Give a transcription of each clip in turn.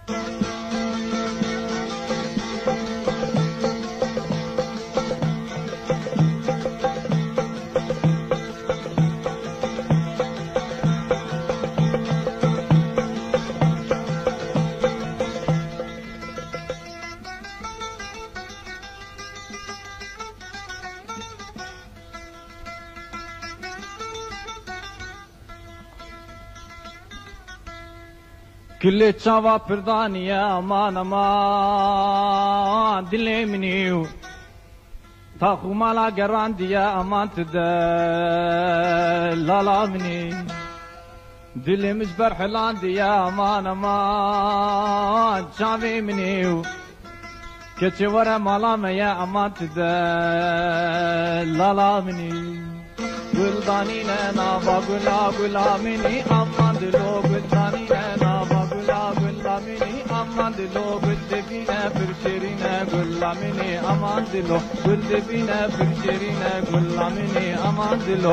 كل تشافا بردانية أمان أمان دلي منيو تاخو مالا قراندية أمان لا مني دلي مجبر حلاندية أمان أمان شافي منيو كتشي ورا مالا ميا أمان لا مني قلداني لنا بقلا قلا مني أمان دلو قلداني لنا مني aman dilo gülde bir şerine güllamini aman dilo gülde bir şerine güllamini aman dilo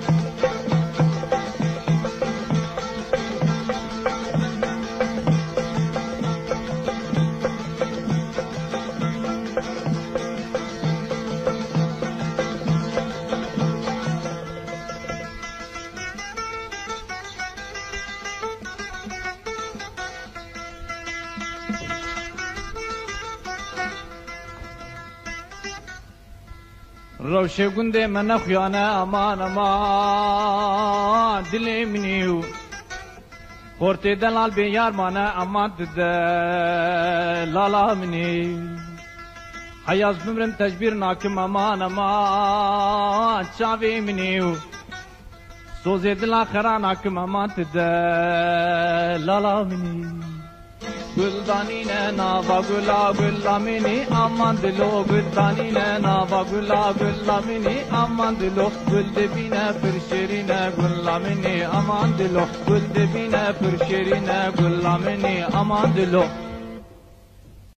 روشي قندي من اخيانا امان امان دلي منيو قرتي دلال بيار مانا امان لالا مني حياز بمرن تجبير ناكم امان امان شافي منيو سوزي دلا خراناكم امان لالا مني Güldani ne nava gula gullamini aman dilo Güldani ne nava gula gullamini aman dilo Güldebine bir şerine gullamini aman dilo Güldebine bir şerine gullamini aman dilo